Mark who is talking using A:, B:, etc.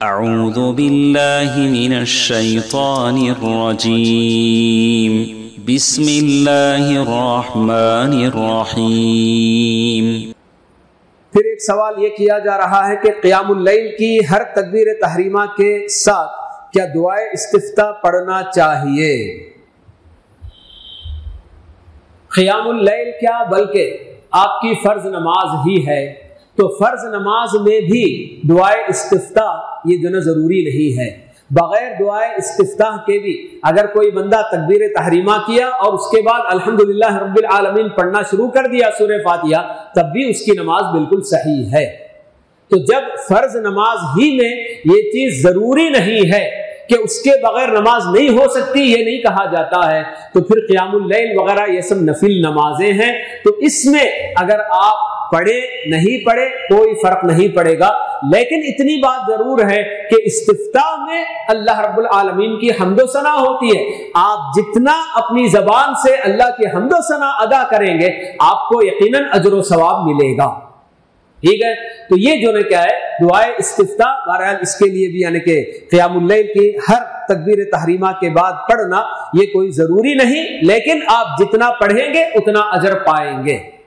A: اعوذ باللہ من الشیطان الرجیم بسم اللہ الرحمن الرحیم۔
B: پھر ایک سوال یہ کیا جا رہا ہے کہ قیام اللیل کی ہر تکبیر تحریمہ کے ساتھ کیا دعائے استفتاح پڑھنا چاہیے؟ قیام اللیل کیا بلکہ آپ کی فرض نماز ہی ہے، تو فرض نماز میں بھی دعائے استفتاح یہ جو نا ضروری نہیں ہے۔ بغیر دعائے استفتاح کے بھی اگر کوئی بندہ تکبیر تحریمہ کیا اور اس کے بعد الحمدللہ رب العالمین پڑھنا شروع کر دیا سورہ فاتحہ، تب بھی اس کی نماز بالکل صحیح ہے۔ تو جب فرض نماز ہی میں یہ چیز ضروری نہیں ہے کہ اس کے بغیر نماز نہیں ہو سکتی، یہ نہیں کہا جاتا ہے، تو پھر قیام اللیل وغیرہ یہ سب نفل نمازیں ہیں، تو اس میں اگر آپ پڑھے نہیں پڑھے کوئی فرق نہیں پڑے گا، لیکن اتنی بات ضرور ہے کہ استفتاح میں اللہ رب العالمین کی حمد و ثنا ہوتی ہے۔ آپ جتنا اپنی زبان سے اللہ کی حمد و ثنا ادا کریں گے آپ کو یقیناً اجر و ثواب ملے گا، ٹھیک ہے؟ تو یہ جو ہے کیا ہے دعائے استفتاح، بہرحال اس کے لیے بھی یعنی کہ قیام اللیل کی ہر تکبیر تحریمہ کے بعد پڑھنا یہ کوئی ضروری نہیں، لیکن آپ جتنا پڑھیں گے اتنا اجر پائیں گے۔